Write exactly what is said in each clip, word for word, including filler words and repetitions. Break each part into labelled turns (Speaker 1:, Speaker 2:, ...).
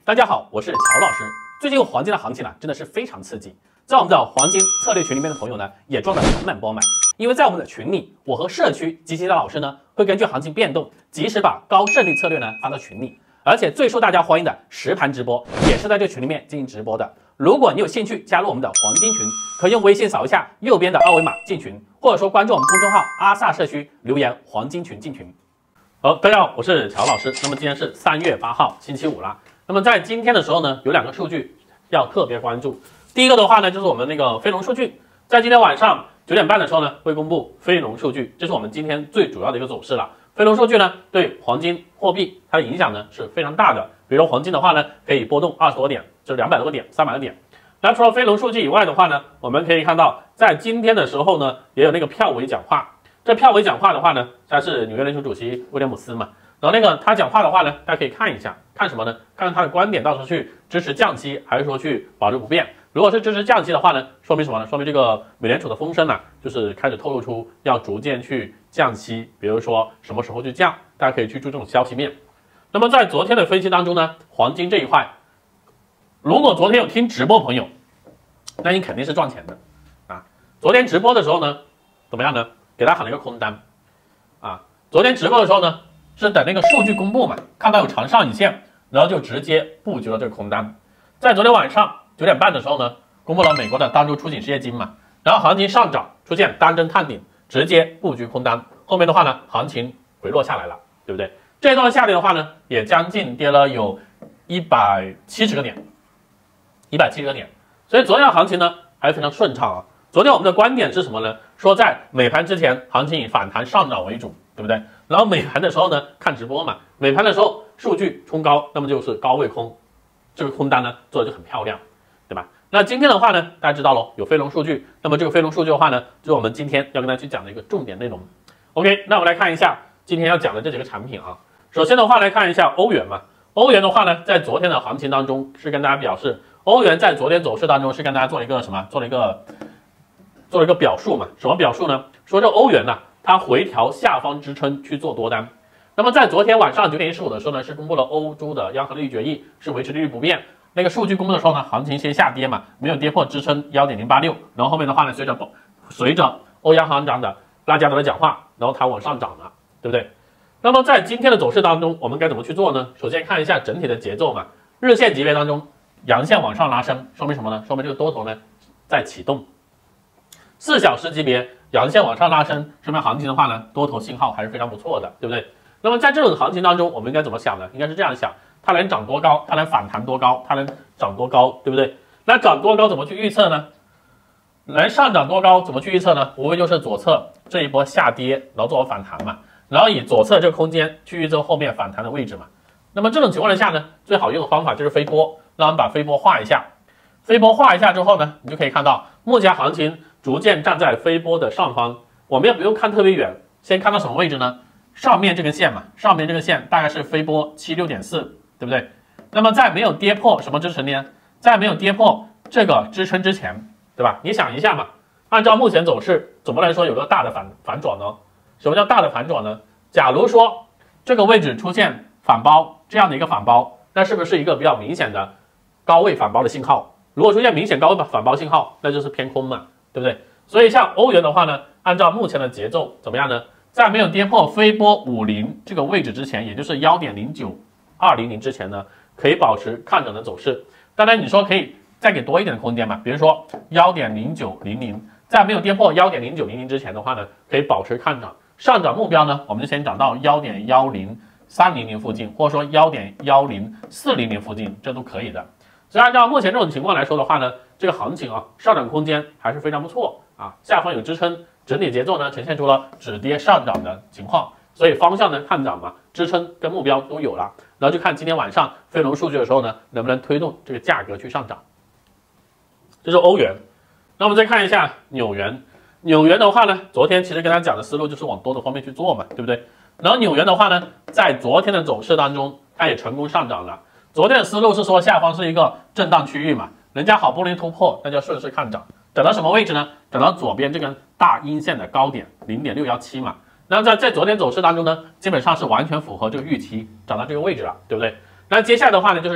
Speaker 1: 大家好，我是乔老师。最近黄金的行情呢，真的是非常刺激。在我们的黄金策略群里面的朋友呢，也赚得盆满钵满。因为在我们的群里，我和社区及其他老师呢，会根据行情变动，及时把高胜率策略呢发到群里。而且最受大家欢迎的实盘直播，也是在这群里面进行直播的。如果你有兴趣加入我们的黄金群，可以用微信扫一下右边的二维码进群，或者说关注我们公众号阿萨社区，留言黄金群进群。好，大家好，我是乔老师。那么今天是三月八号，星期五啦。那么在今天的时候呢，有两个数据要特别关注。第一个的话呢，就是我们那个非农数据，在今天晚上九点半的时候呢，会公布非农数据，这是我们今天最主要的一个走势了。非农数据呢，对黄金货币它的影响呢是非常大的。比如说黄金的话呢，可以波动二十多点，就是两百多个点、三百个点。那除了非农数据以外的话呢，我们可以看到，在今天的时候呢，也有那个票委讲话。这票委讲话的话呢，他是纽约联储主席威廉姆斯嘛。然后那个他讲话的话呢，大家可以看一下，看什么呢？看看他的观点，到时候去支持降息，还是说去保持不变？如果是支持降息的话呢，说明什么呢？说明这个美联储的风声呢、啊，就是开始透露出要逐渐去降息，比如说什么时候去降，大家可以去注重消息面。那么在昨天的分析当中呢，黄金这一块，如果昨天有听直播朋友，那你肯定是赚钱的啊。昨天直播的时候呢，怎么样呢？给他喊了一个空单啊。昨天直播的时候呢，是等那个数据公布嘛，看到有长上影线，然后就直接布局了这个空单。在昨天晚上九点半的时候呢，公布了美国的当周出警失业金嘛，然后行情上涨，出现单针探顶，直接布局空单。后面的话呢，行情回落下来了，对不对？这一段下跌的话呢，也将近跌了有一百七十个点，一百七十个点。所以昨天的行情呢还是非常顺畅啊。昨天我们的观点是什么呢？说在美盘之前，行情以反弹上涨为主，对不对？然后美盘的时候呢，看直播嘛，美盘的时候数据冲高，那么就是高位空，这个空单呢做的就很漂亮，对吧？那今天的话呢，大家知道咯，有非农数据，那么这个非农数据的话呢，就是我们今天要跟大家去讲的一个重点内容。OK， 那我们来看一下今天要讲的这几个产品啊。首先的话来看一下欧元嘛，欧元的话呢，在昨天的行情当中是跟大家表示，欧元在昨天走势当中是跟大家做了一个什么？做了一个做了一个表述嘛？什么表述呢？说这欧元呢、啊。它回调下方支撑去做多单。那么在昨天晚上九点一十五的时候呢，是公布了欧洲的央行利率决议，是维持利率不变。那个数据公布的时候呢，行情先下跌嘛，没有跌破支撑 一点零八六， 然后后面的话呢，随着随着欧央行长的拉加德的讲话，然后它往上涨了，对不对？那么在今天的走势当中，我们该怎么去做呢？首先看一下整体的节奏嘛，日线级别当中阳线往上拉升，说明什么呢？说明这个多头呢在启动。四小时级别阳线往上拉升，说明行情的话呢，多头信号还是非常不错的，对不对？那么在这种行情当中，我们应该怎么想呢？应该是这样想，它能涨多高，它能反弹多高，它能涨多高，对不对？那涨多高怎么去预测呢？能上涨多高怎么去预测呢？无非就是左侧这一波下跌，然后做好反弹嘛，然后以左侧这个空间去预测后面反弹的位置嘛。那么这种情况下呢，最好用的方法就是飞波，让我们把飞波画一下。飞波画一下之后呢，你就可以看到目前行情逐渐站在飞波的上方，我们也不用看特别远，先看到什么位置呢？上面这根线嘛，上面这根线大概是飞波 七十六点四， 对不对？那么在没有跌破什么支撑呢？在没有跌破这个支撑之前，对吧？你想一下嘛，按照目前走势，总的来说有个大的反反转呢。什么叫大的反转呢？假如说这个位置出现反包这样的一个反包，那是不是一个比较明显的高位反包的信号？如果出现明显高位反包信号，那就是偏空嘛，对不对？所以像欧元的话呢，按照目前的节奏怎么样呢？在没有跌破飞波五十这个位置之前，也就是 一点零九二零零 之前呢，可以保持看涨的走势。当然你说可以再给多一点的空间嘛，比如说 一点零九零零， 在没有跌破 一点零九零零 之前的话呢，可以保持看涨。上涨目标呢，我们就先涨到 一点一零三零零 附近，或者说 一点一零四零零 附近，这都可以的。所以按照目前这种情况来说的话呢，这个行情啊，上涨空间还是非常不错啊，下方有支撑，整体节奏呢呈现出了止跌上涨的情况，所以方向呢看涨嘛，支撑跟目标都有了，然后就看今天晚上非农数据的时候呢，能不能推动这个价格去上涨。这是欧元。那我们再看一下纽元，纽元的话呢，昨天其实跟大家讲的思路就是往多的方面去做嘛，对不对？然后纽元的话呢，在昨天的走势当中，它也成功上涨了。昨天的思路是说下方是一个震荡区域嘛，人家好不容易突破，那就顺势看涨，等到什么位置呢？等到左边这根大阴线的高点 零点六一七 嘛。那在在昨天走势当中呢，基本上是完全符合这个预期，涨到这个位置了，对不对？那接下来的话呢，就是看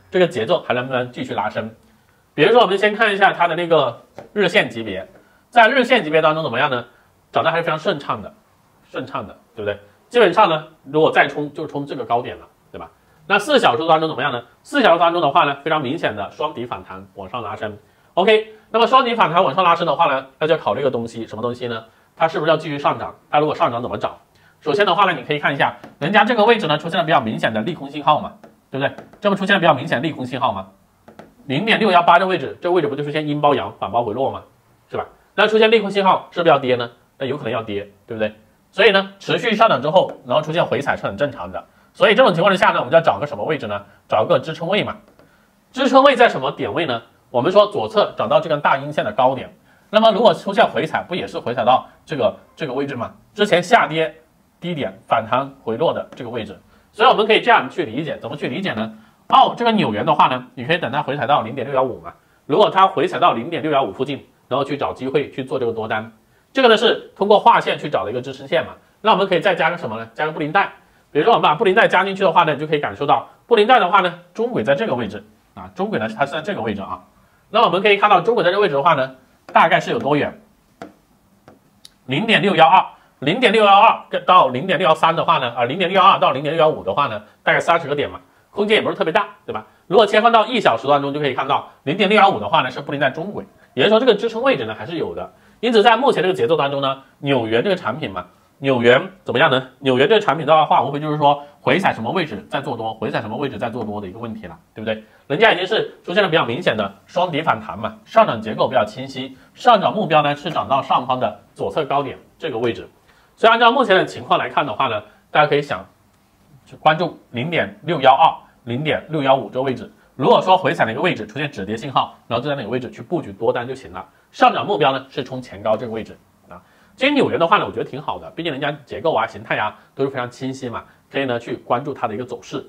Speaker 1: 这个节奏还能不能继续拉升。比如说，我们先看一下它的那个日线级别，在日线级别当中怎么样呢？涨得还是非常顺畅的，顺畅的，对不对？基本上呢，如果再冲就冲这个高点了，对吧？那四小时当中怎么样呢？四小时当中的话呢，非常明显的双底反弹往上拉升。OK， 那么双底反弹往上拉升的话呢，那就要考虑一个东西，什么东西呢？它是不是要继续上涨？它如果上涨怎么涨？首先的话呢，你可以看一下，人家这个位置呢出现了比较明显的利空信号嘛，对不对？这不出现了比较明显的利空信号吗？零点六一八这位置，这个位置不就出现阴包阳反包回落吗？是吧？那出现利空信号是不是要跌呢？那有可能要跌，对不对？所以呢，持续上涨之后，然后出现回踩是很正常的。所以这种情况之下呢，我们就要找个什么位置呢？找个支撑位嘛。支撑位在什么点位呢？我们说左侧找到这根大阴线的高点，那么如果出现回踩，不也是回踩到这个这个位置吗？之前下跌低点反弹回落的这个位置。所以我们可以这样去理解，怎么去理解呢？哦，这个纽元的话呢，你可以等它回踩到 零点六一五 嘛。如果它回踩到 零点六一五 附近，然后去找机会去做这个多单。这个呢是通过画线去找的一个支撑线嘛。那我们可以再加个什么呢？加个布林带。比如说我们把布林带加进去的话呢，你就可以感受到布林带的话呢，中轨在这个位置啊，中轨呢它是在这个位置啊。那我们可以看到中轨在这个位置的话呢，大概是有多远 ?零点六一二 零点六一二 到 零点六一三 的话呢，啊 零点六一二 到 零点六一五 的话呢，大概三十个点嘛，空间也不是特别大，对吧？如果切换到一小时当中，就可以看到 零点六一五 的话呢是布林带中轨，也就是说这个支撑位置呢还是有的。因此在目前这个节奏当中呢，纽元这个产品嘛，纽元怎么样呢？纽元这个产品的话，无非就是说回踩什么位置再做多，回踩什么位置再做多的一个问题了，对不对？人家已经是出现了比较明显的双底反弹嘛，上涨结构比较清晰，上涨目标呢是涨到上方的左侧高点这个位置。所以按照目前的情况来看的话呢，大家可以想去关注 零点六一二 零点六一五 这个位置。如果说回踩哪个位置出现止跌信号，然后就在哪个位置去布局多单就行了。上涨目标呢是冲前高这个位置啊。其实纽元的话呢，我觉得挺好的，毕竟人家结构啊、形态啊都是非常清晰嘛，可以呢去关注它的一个走势。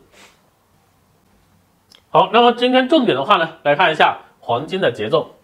Speaker 1: 好，那么今天重点的话呢，来看一下黄金的节奏。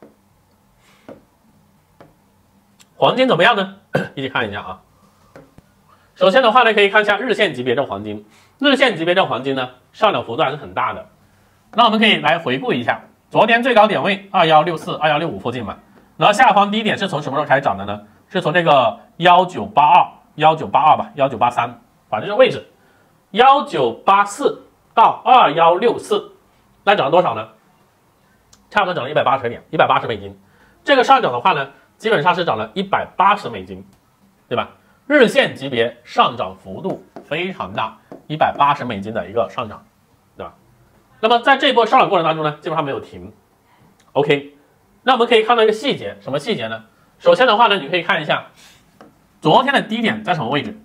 Speaker 1: 黄金怎么样呢？一起看一下啊。首先的话呢，可以看一下日线级别的黄金，日线级别的黄金呢，上涨幅度还是很大的。那我们可以来回顾一下，昨天最高点位二一六四、二一六五附近嘛，然后下方低点是从什么时候开始涨的呢？是从这个一九八二、一九八二吧，一九八三，反正这个位置一九八四到二一六四，那涨了多少呢？差不多涨了一百八十个点，一百八十美金。这个上涨的话呢，基本上是涨了一百八十美金，对吧？日线级别上涨幅度非常大，一百八十美金的一个上涨，对吧？那么在这波上涨过程当中呢，基本上没有停。OK， 那我们可以看到一个细节，什么细节呢？首先的话呢，你可以看一下昨天的低点在什么位置。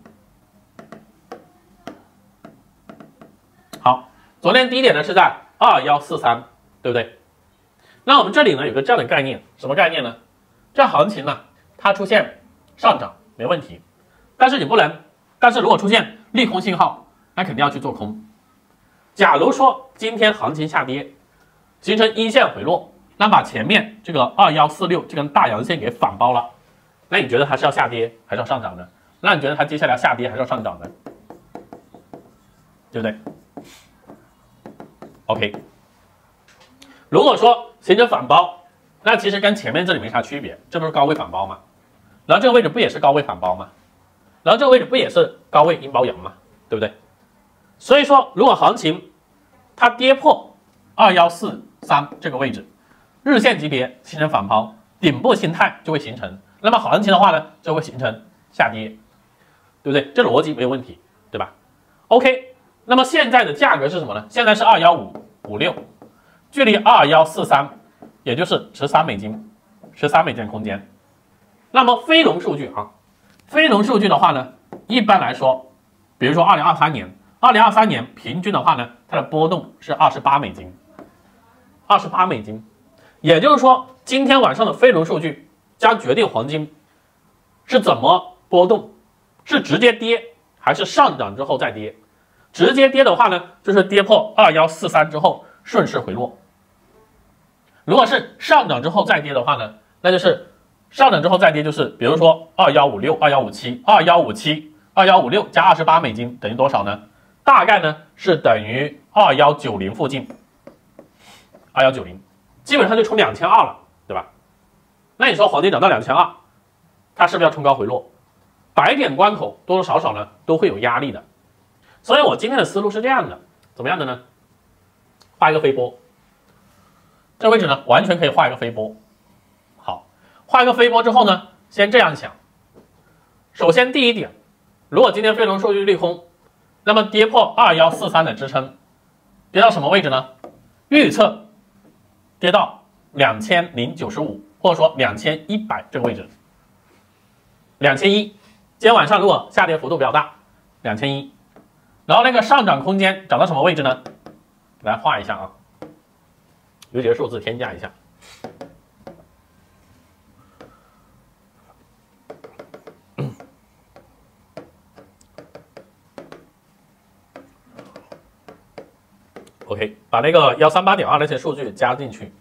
Speaker 1: 好，昨天低点呢是在二一四三，对不对？那我们这里呢有个这样的概念，什么概念呢？这行情呢，它出现上涨没问题，但是你不能，但是如果出现利空信号，那肯定要去做空。假如说今天行情下跌，形成阴线回落，那把前面这个二一四六这根大阳线给反包了，那你觉得它是要下跌还是要上涨呢？那你觉得它接下来要下跌还是要上涨呢？对不对 ？OK， 如果说形成反包，那其实跟前面这里没啥区别，这不是高位反包吗？然后这个位置不也是高位反包吗？然后这个位置不也是高位阴包阳吗？对不对？所以说，如果行情它跌破二一四三这个位置，日线级别形成反包，顶部形态就会形成，那么行情的话呢，就会形成下跌，对不对？这逻辑没有问题，对吧 ？OK， 那么现在的价格是什么呢？现在是二一五五六，距离二一四三也就是十三美金，十三美金空间。那么非农数据啊，非农数据的话呢，一般来说，比如说二零二三年。二零二三年平均的话呢，它的波动是二十八美金，二十八美金，也就是说，今天晚上的非农数据将决定黄金是怎么波动，是直接跌还是上涨之后再跌。直接跌的话呢，就是跌破二一四三之后顺势回落；如果是上涨之后再跌的话呢，那就是上涨之后再跌，就是比如说二一五六、二一五七、二一五七、二一五六加二十八美金等于多少呢？大概呢是等于二一九零附近， 二幺九零，基本上就冲两千二了，对吧？那你说黄金涨到两千二，它是不是要冲高回落？百点关口多多少少呢都会有压力的。所以我今天的思路是这样的，怎么样的呢？画一个飞波，这个位置呢完全可以画一个飞波。好，画一个飞波之后呢，先这样想。首先第一点，如果今天非农数据利空，那么跌破二一四三的支撑，跌到什么位置呢？预测跌到两千零九十五，或者说两千一百这个位置。两千一，今天晚上如果下跌幅度比较大，两千一，然后那个上涨空间涨到什么位置呢？来画一下啊，有几个数字添加一下。OK， 把那个一三八点二那些数据加进去。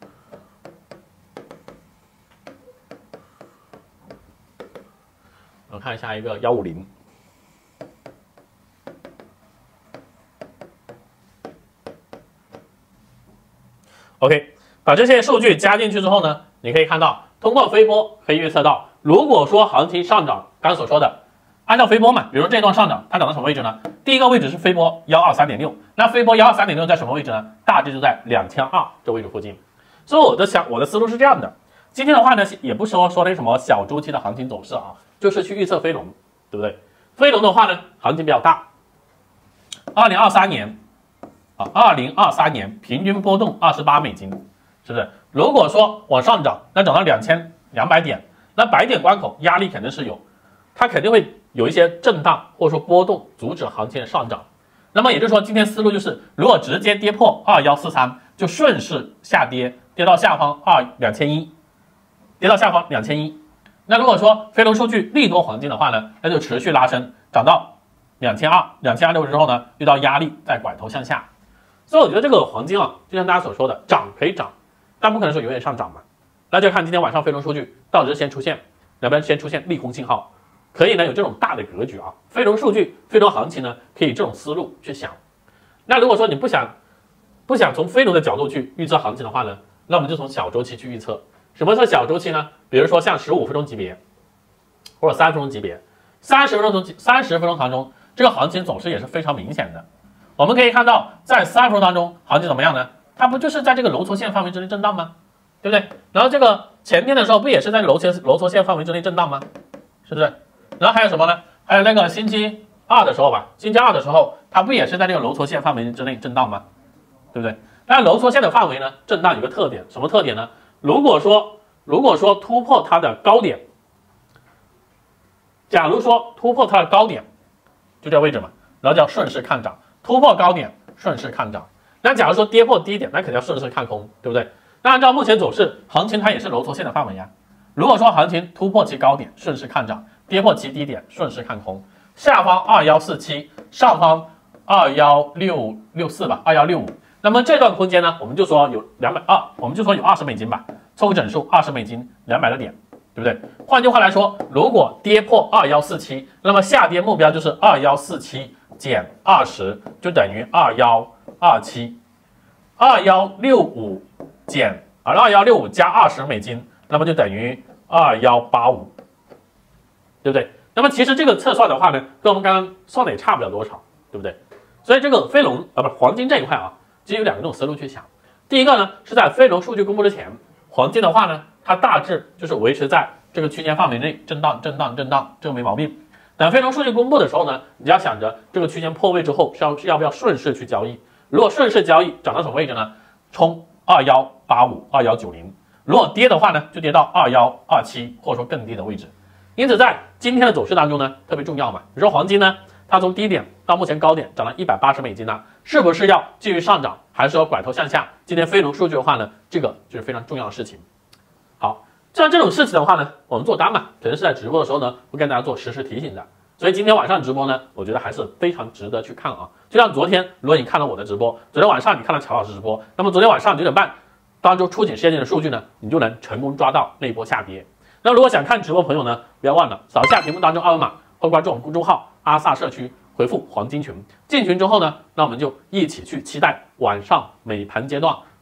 Speaker 1: 我看一下一个一五零。OK， 把这些数据加进去之后呢，你可以看到，通过飞波可以预测到，如果说行情上涨，刚所说的，按照飞波嘛，比如这段上涨，它涨到什么位置呢？第一个位置是飞波一二三点六，那飞波一二三点六在什么位置呢？大致就在两千二这位置附近。所以我的想我的思路是这样的，今天的话呢，也不说说那什么小周期的行情走势啊，就是去预测飞龙，对不对？飞龙的话呢，行情比较大，二零二三年啊，二零二三年平均波动二十八美金，是不是？如果说往上涨，那涨到两千两百点，那百点关口压力肯定是有，它肯定会有一些震荡或者说波动，阻止行情上涨。那么也就是说，今天思路就是，如果直接跌破二一四三，就顺势下跌，跌到下方二两千一，跌到下方两千一。那如果说非农数据利多黄金的话呢，那就持续拉升，涨到两千二、两千二六之后呢，遇到压力再拐头向下。所以我觉得这个黄金啊，就像大家所说的，涨可以涨，但不可能说永远上涨嘛。那就看今天晚上非农数据到底是先出现，要不然先出现利空信号。可以呢有这种大的格局啊，非农数据、非农行情呢，可以这种思路去想。那如果说你不想不想从非农的角度去预测行情的话呢，那我们就从小周期去预测。什么是小周期呢？比如说像十五分钟级别，或者三分钟级别，三十分钟从三十分钟当中，这个行情走势也是非常明显的。我们可以看到，在三十分钟当中，行情怎么样呢？它不就是在这个揉搓线范围之内震荡吗？对不对？然后这个前天的时候不也是在揉搓揉搓线范围之内震荡吗？是不是？然后还有什么呢？还有那个星期二的时候吧，星期二的时候，它不也是在这个揉搓线范围之内震荡吗？对不对？那揉搓线的范围呢，震荡有个特点，什么特点呢？如果说如果说突破它的高点，假如说突破它的高点，就这个位置嘛，然后叫顺势看涨，突破高点顺势看涨。那假如说跌破低点，那肯定要顺势看空，对不对？那按照目前走势，行情它也是揉搓线的范围呀。如果说行情突破其高点，顺势看涨。跌破其低点，顺势看空，下方二一四七，上方二一六六四吧，二一六五。那么这段空间呢，我们就说有两百二，我们就说有二十美金吧，凑个整数，二十美金，两百个点，对不对？换句话来说，如果跌破二一四七，那么下跌目标就是二一四七减二十，就等于二一二七，二一六五减而二一六五加二十美金，那么就等于二一八五。对不对？那么其实这个测算的话呢，跟我们刚刚算的也差不了多少，对不对？所以这个非农啊，不是黄金这一块啊，其实有两个这种思路去想。第一个呢，是在非农数据公布之前，黄金的话呢，它大致就是维持在这个区间范围内震荡、震荡、震荡，这个没毛病。等非农数据公布的时候呢，你要想着这个区间破位之后是要是要不要顺势去交易。如果顺势交易涨到什么位置呢？冲二一八五、二一九零。如果跌的话呢，就跌到二一二七或者说更低的位置。因此，在今天的走势当中呢，特别重要嘛。你说黄金呢，它从低点到目前高点涨了一百八十美金呢，是不是要继续上涨，还是要拐头向下？今天非农数据的话呢，这个就是非常重要的事情。好，像这种事情的话呢，我们做单嘛，肯定是在直播的时候呢，会跟大家做实时提醒的。所以今天晚上直播呢，我觉得还是非常值得去看啊。就像昨天，如果你看了我的直播，昨天晚上你看了乔老师直播，那么昨天晚上九点半当中出警事件的数据呢，你就能成功抓到那一波下跌。那如果想看直播朋友呢，不要忘了扫下屏幕当中二维码，或关注我们公众号阿萨社区，回复黄金群。进群之后呢，那我们就一起去期待晚上美盘阶段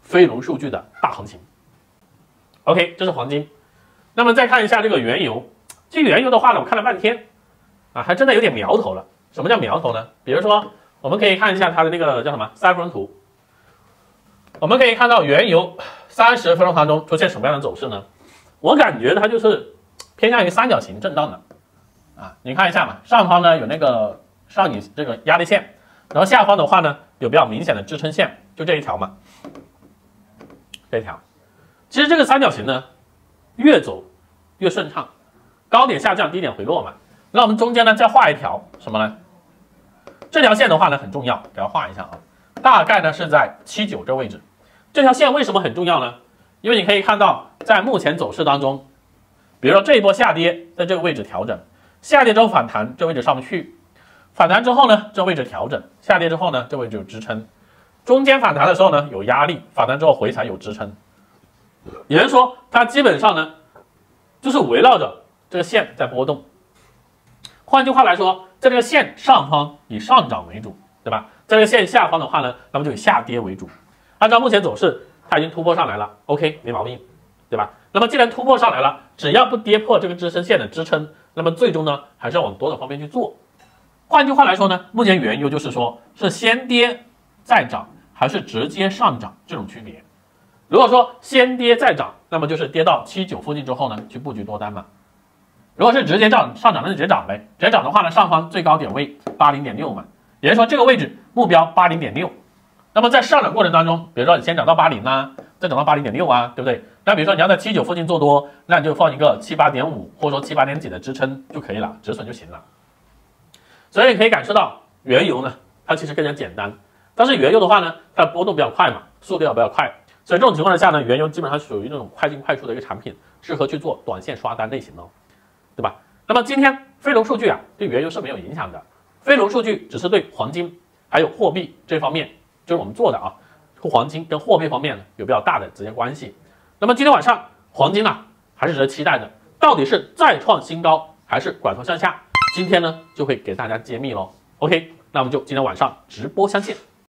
Speaker 1: 非农数据的大行情。OK， 这是黄金。那么再看一下这个原油，这个原油的话呢，我看了半天啊，还真的有点苗头了。什么叫苗头呢？比如说，我们可以看一下它的那个叫什么三分钟图，我们可以看到原油三十分钟当中出现什么样的走势呢？我感觉它就是偏向于三角形震荡的啊。你看一下嘛，上方呢有那个上影这个压力线，然后下方的话呢有比较明显的支撑线，就这一条嘛，这一条。其实这个三角形呢，越走越顺畅，高点下降，低点回落嘛。那我们中间呢再画一条什么呢？这条线的话呢很重要，给它画一下啊。大概呢是在七九这位置。这条线为什么很重要呢？因为你可以看到，在目前走势当中，比如说这一波下跌，在这个位置调整，下跌之后反弹，这位置上不去，反弹之后呢，这位置调整，下跌之后呢，这位置有支撑，中间反弹的时候呢有压力，反弹之后回踩有支撑。也就是说，它基本上呢，就是围绕着这个线在波动。换句话来说，在这个线上方以上涨为主，对吧？在这个线下方的话呢，那么就以下跌为主。按照目前走势，它已经突破上来了 ，OK， 没毛病，对吧？那么既然突破上来了，只要不跌破这个支撑线的支撑，那么最终呢，还是要往多的方面去做。换句话来说呢，目前原油就是说是先跌再涨，还是直接上涨这种区别。如果说先跌再涨，那么就是跌到七九附近之后呢，去布局多单嘛。如果是直接涨上涨，那就直接涨呗。直接涨的话呢，上方最高点位八零点六嘛，也就是说这个位置目标八零点六。那么在上涨过程当中，比如说你先涨到八零啊，再涨到八零点六啊，对不对？那比如说你要在七九附近做多，那你就放一个七八点五或者说七八点几的支撑就可以了，止损就行了。所以你可以感受到原油呢，它其实更加简单，但是原油的话呢，它的波动比较快嘛，速度要比较快。所以这种情况下呢，原油基本上属于那种快进快出的一个产品，适合去做短线刷单类型的，对吧？那么今天非农数据啊，对原油是没有影响的，非农数据只是对黄金还有货币这方面，就是我们做的啊，黄金跟货币方面呢有比较大的直接关系。那么今天晚上黄金啊还是值得期待的，到底是再创新高还是拐头向下？今天呢就会给大家揭秘喽。OK， 那我们就今天晚上直播相见。